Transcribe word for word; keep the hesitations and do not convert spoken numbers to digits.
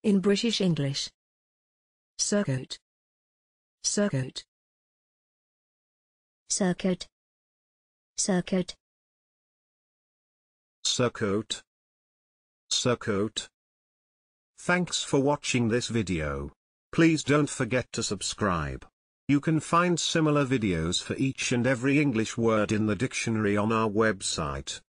In British English. Surcoat. Surcoat. Surcoat. Surcoat. Surcoat. Surcoat. Thanks for watching this video. Please don't forget to subscribe. You can find similar videos for each and every English word in the dictionary on our website.